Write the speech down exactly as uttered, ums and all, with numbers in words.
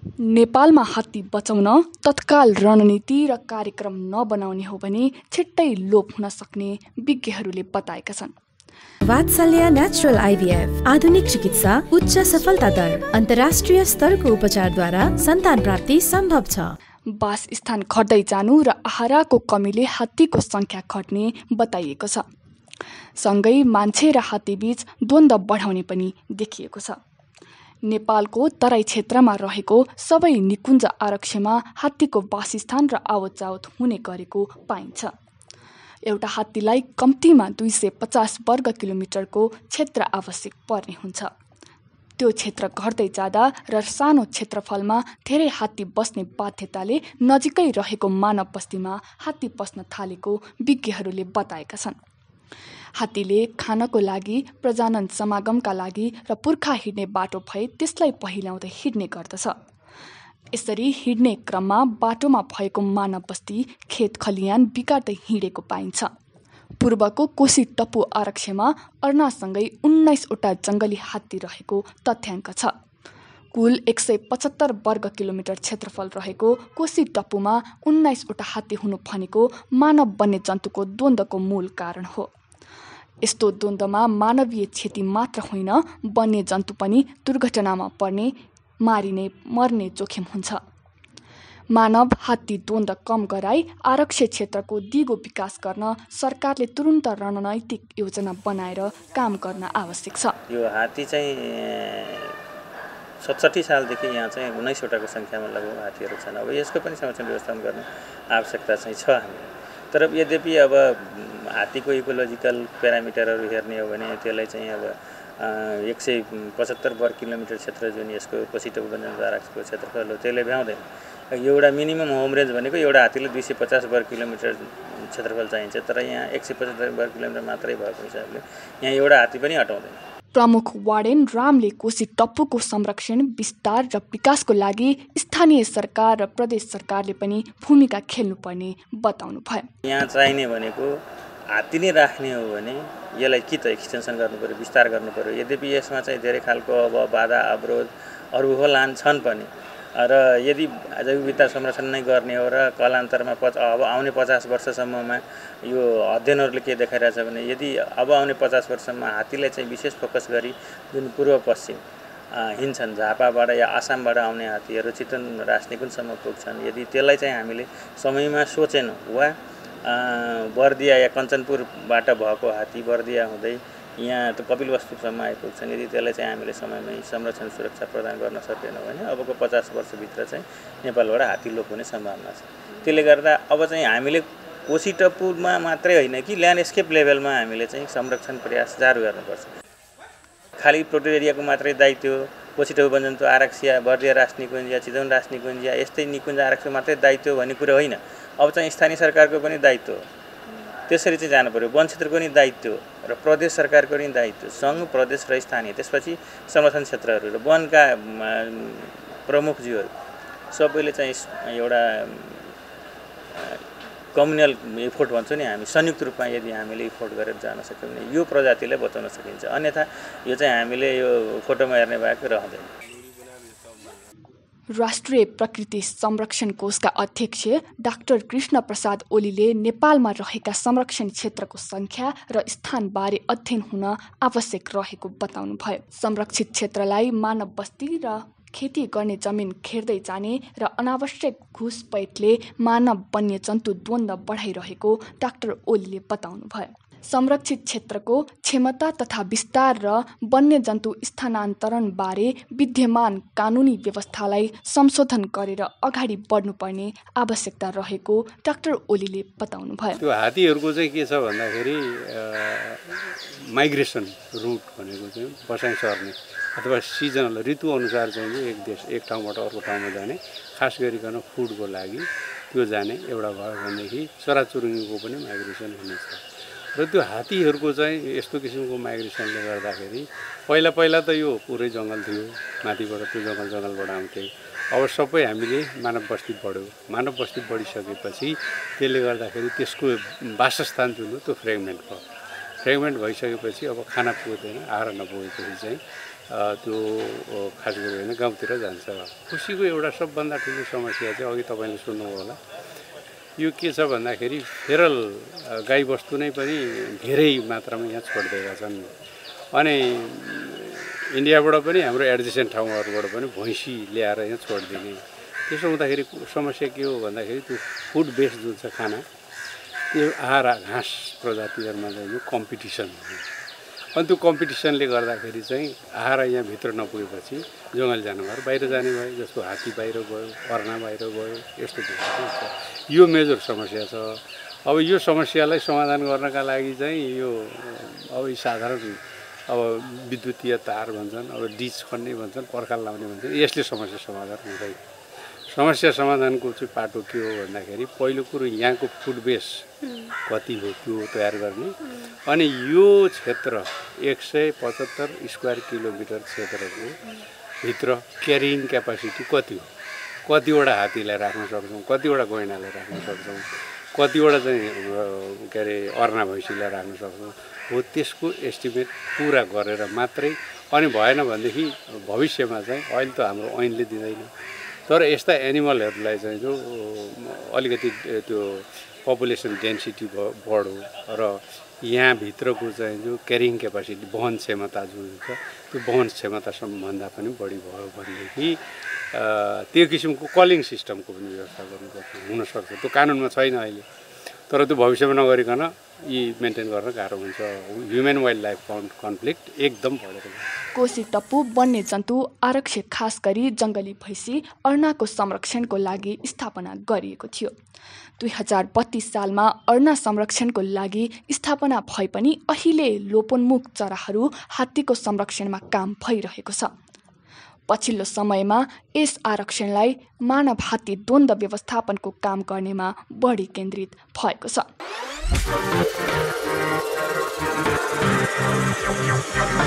नेपालमा हात्ती बचाउन तत्काल रणनीति र कार्यक्रम नबनाउने हो भने छिट्टै लोप हुन सक्ने विज्ञहरूले बताएका छन्। वात्सल्य नेचुरल आइभीएफ आधुनिक चिकित्सा, उच्च सफलता दर, अन्तर्राष्ट्रिय स्तरको उपचारद्वारा सन्तान प्राप्ति सम्भव छ। वासस्थान घट्दै जानु र आहाराको कमीले हात्तीको संख्या घट्ने बताइएको छ। सँगै मान्छे र हात्तीबीच द्वन्द्व बढाउने पनि देखिएको छ। नेपालको तराई क्षेत्रमा रहेको सबै निकुञ्ज आरक्षमा हात्तीको वासस्थान र आवत जावत हुने गरेको पाइन्छ। एउटा हात्तीलाई कम्तीमा दुई सय पचास वर्ग किलोमिटरको क्षेत्र आवश्यक पर्ने हुन्छ। त्यो क्षेत्र घट्दै जाँदा र सानो क्षेत्रफलमा धेरै हात्ती बस्ने बाध्यताले नजिकै रहेको मानव बस्तीमा हात्ती पस्न थालेको विज्ञहरूले बताएका छन्। हात्तीले खानको लागि, प्रजनन समागमका लागि र पुर्खा हिँड्ने बाटो भए त्यसलाई पहिल्याउँदै हिँड्ने गर्दछ। यसरी हिँड्ने क्रममा बाटोमा भएको मानव बस्ती, खेत खलियान बिगार्दै हिँडेको पाइन्छ। पूर्वको कोशी टप्पु आरक्षमा अर्नासँगै उन्नाइसवटा जङ्गली हात्ती रहेको तथ्याङ्क छ। कुल एक सय पचहत्तर वर्ग किलोमिटर क्षेत्रफल रहेको कोशी टप्पुमा उन्नाइसवटा हात्ती हुनु भनेको मानव वन्यजन्तुको द्वन्द्वको मूल कारण हो। यस्तो द्वन्द्वमा मानवीय क्षति मात्र होइन, वन्यजन्तु पनि दुर्घटनामा पर्ने, मारिने, मर्ने जोखिम हुन्छ। मानव हात्ती द्वन्द्व कम गराई आरक्ष्य क्षेत्रको दिगो विकास गर्न सरकारले तुरुन्त रणनैतिक योजना बनाएर काम गर्न आवश्यक छ। यो हात्ती चाहिँ सतसट्ठी सालदेखि यहाँ चाहिँ उन्नाइसवटाको सङ्ख्यामा लगभग हात्तीहरू छन्। अब यसको पनि संरक्षण व्यवस्थापन गर्ने आवश्यकता चाहिँ छ हामी। तर यद्यपि अब हात्तीको इकोलोजिकल प्यारामिटरहरू हेर्ने हो भने त्यसलाई चाहिँ अब एक सय पचहत्तर वर्ग किलोमिटर क्षेत्र जुन यसको कोशी टप्पु वन्यजन्तु आरक्षको क्षेत्रफल हो त्यसले भ्याउँदैन। एउटा मिनिमम होम रेन्ज भनेको एउटा हात्तीले दुई सय पचास वर्ग किलोमिटर क्षेत्रफल चाहिन्छ, तर यहाँ एक सय पचहत्तर वर्ग किलोमिटर मात्रै भएको हिसाबले यहाँ एउटा हात्ती पनि हटाउँदैन। प्रमुख वार्डेन रामले कोशी टप्पुको संरक्षण, विस्तार र विकासको लागि स्थानीय सरकार र प्रदेश सरकारले पनि भूमिका खेल्नुपर्ने बताउनु भयो। यहाँ चाहिने भनेको हात्ती नै राख्ने हो भने यसलाई कि त एक्सटेन्सन गर्नु पर्यो, विस्तार गर्नु पर्यो। यद्यपि यसमा चाहिँ धेरै खालको अब बाधा अवरोध अरू होलान् छन् पनि, र यदि जैव विविधता संरक्षण नै गर्ने हो र कालान्तरमा पच अब आउने पचास वर्षसम्ममा यो अध्ययनहरूले के देखाइरहेछ भने यदि अब आउने पचास वर्षमा हात्तीलाई चाहिँ विशेष फोकस गरी जुन पूर्व पश्चिम हिँड्छन्, झापाबाट या आसामबाट आउने हात्तीहरू चितवन राजनीकुञ्जसम्म पुग्छन्, यदि त्यसलाई चाहिँ हामीले समयमा सोचेनौँ वा बर्दिया या कञ्चनपुरबाट भएको हात्ती बर्दिया हुँदै यहाँ त कपिलवस्तुसम्म आइपुग्छन्, यदि त्यसलाई चाहिँ हामीले समयमै संरक्षण सुरक्षा प्रदान गर्न सकेनौँ भने अबको पचास वर्षभित्र चाहिँ नेपालबाट हात्ती लोप हुने सम्भावना छ। त्यसले गर्दा अब चाहिँ हामीले कोशी टप्पुमा मात्रै होइन कि ल्यान्डस्केप लेभलमा हामीले चाहिँ संरक्षण प्रयास जारी गर्नुपर्छ। खालि प्रोटेक्टेड एरियाको मात्रै दायित्व, कोशी टप्पु वन्यजन्तु आरक्ष्य, बर्दिया राष्ट्रिय निकुञ्ज या चितवन राष्ट्रिय निकुञ्ज या यस्तै निकुञ्ज आरक्ष्य मात्रै दायित्व भन्ने कुरा होइन। अब चाहिँ स्थानीय सरकारको पनि दायित्व त्यसरी चाहिँ जानु पर्यो, वन क्षेत्रको नि दायित्व र प्रदेश सरकारको नि दायित्व, सङ्घ, प्रदेश र स्थानीय, त्यसपछि संरक्षण क्षेत्रहरू र वनका प्रमुखज्यूहरू सबैले चाहिँ एउटा कम्युनल इफोर्ट भन्छौँ नि हामी, संयुक्त रूपमा यदि हामीले इफोर्ट गरेर जान सक्यौँ भने यो प्रजातिलाई बचाउन सकिन्छ। अन्यथा यो चाहिँ हामीले यो फोटोमा हेर्ने भएको रहँदैन। राष्ट्रिय प्रकृति संरक्षण कोषका अध्यक्ष डाक्टर कृष्ण प्रसाद ओलीले नेपालमा रहेका संरक्षण क्षेत्रको संख्या र स्थानबारे अध्ययन हुन आवश्यक रहेको बताउनुभयो। संरक्षित क्षेत्रलाई मानव बस्ती र खेती गर्ने जमिन खेर्दै जाने र अनावश्यक घुसपैठले मानव वन्यजन्तु द्वन्द्व बढाइरहेको डाक्टर ओलीले बताउनुभयो। संरक्षित क्षेत्रको क्षमता तथा विस्तार र वन्यजन्तु स्थानान्तरणबारे विद्यमान कानुनी व्यवस्थालाई संशोधन गरेर अगाडि बढ्नुपर्ने आवश्यकता रहेको डाक्टर ओलीले बताउनुभयो। त्यो हात्तीहरूको चाहिँ के छ भन्दाखेरि माइग्रेसन रुट भनेको चाहिँ बसाइँ सर्ने अथवा सिजनल ऋतु अनुसार चाहिँ एक देश एक ठाउँबाट अर्को ठाउँमा जाने, खास गरिकन फुडको लागि त्यो जाने एउटा भयो भनेदेखि चराचुरुङ्गीको पनि माइग्रेसन हुनेछ। र त्यो हात्तीहरूको चाहिँ यस्तो किसिमको माइग्रेसनले गर्दाखेरि पहिला पहिला त यो पुरै जङ्गल थियो, माथिबाट त्यो जङ्गल जङ्गलबाट आउँथे। अब सबै हामीले मानव बस्ती बढ्यो, मानव बस्ती बढिसकेपछि त्यसले गर्दाखेरि त्यसको वासस्थान जुन हो त्यो फ्रेगमेन्ट भयो। फ्रेगमेन्ट भइसकेपछि अब खाना पुग्दैन, आहारा नपुगेपछि चाहिँ त्यो खास गरी होइन गाउँतिर जान्छ। खुसीको एउटा सबभन्दा ठुलो समस्या चाहिँ अघि तपाईँले सुन्नुभयो होला, यो के छ भन्दाखेरि फेरल गाईबस्तु नै पनि धेरै मात्रामा यहाँ छोडिदिएका छन्। अनि इन्डियाबाट पनि हाम्रो एडजेसेन्ट ठाउँहरूबाट पनि भैँसी ल्याएर यहाँ छोडिदिने। त्यसो हुँदाखेरि समस्या के हो भन्दाखेरि त्यो फुड बेस्ड जुन छ खाना, त्यो आहार घाँस प्रजातिहरूमा चाहिँ यो कम्पिटिसन हो। अनि त्यो कम्पिटिसनले गर्दाखेरि चाहिँ आहार यहाँभित्र नपुगेपछि जङ्गली जनावर बाहिर जाने भयो, जस्तो हात्ती बाहिर गयो, अर्ना बाहिर गयो, यस्तो छ। यो मेजर समस्या छ। अब यो समस्यालाई समाधान गर्नका लागि चाहिँ यो अब साधारण अब विद्युतीय तार भन्छन्, अब डिच खन्ने भन्छन्, पर्खाल लाउने भन्छन्, यसले समस्या समाधान हुँदैन। समस्या समाधानको चाहिँ पाटो के हो भन्दाखेरि पहिलो कुरो यहाँको फुड बेस कति हो त्यो तयार गर्ने। अनि यो क्षेत्र एक सय पचहत्तर स्क्वायर किलोमिटर क्षेत्रको भित्र क्यारिङ क्यापासिटी कति हो, कतिवटा हात्तीलाई राख्न सक्छौँ, कतिवटा गैँडालाई राख्न सक्छौँ, कतिवटा चाहिँ के अरे अर्ना भैँसीलाई राख्न सक्छौँ हो, त्यसको एस्टिमेट पुरा गरेर मात्रै। अनि भएन भनेदेखि भविष्यमा चाहिँ अहिले त हाम्रो ऐनले दिँदैन, तर यस्ता एनिमलहरूलाई चाहिँ जो अलिकति त्यो पपुलेसन डेन्सिटी बढो र यहाँभित्रको चाहिँ जो क्यारिङ क्यापासिटी वहन क्षमता जुन छ त्यो वहन क्षमतासम्मभन्दा पनि बढी भयो भनेदेखि त्यो किसिमको कलिङ सिस्टमको पनि व्यवस्था गर्नुपर्छ, हुनसक्छ। त्यो कानुनमा छैन अहिले, तर त्यो भविष्यमा नगरिकन यी मेन्टेन गर्न गाह्रो हुन्छ। ह्युमन वाइल्ड लाइफ कन्फ्लिक्ट एकदम बढेर जान्छ। कोशी टप्पु वन्यजन्तु आरक्षी खास गरी जङ्गली भैँसी अर्नाको संरक्षणको लागि स्थापना गरिएको थियो। दुई हजार बत्तीस सालमा अर्ना संरक्षणको लागि स्थापना भए पनि अहिले लोपोन्मुख चराहरू हात्तीको संरक्षणमा काम भइरहेको छ। पछिल्लो समयमा यस आरक्षणलाई मानव हात्ती द्वन्द्व व्यवस्थापनको काम गर्नेमा बढी केन्द्रित भएको छ।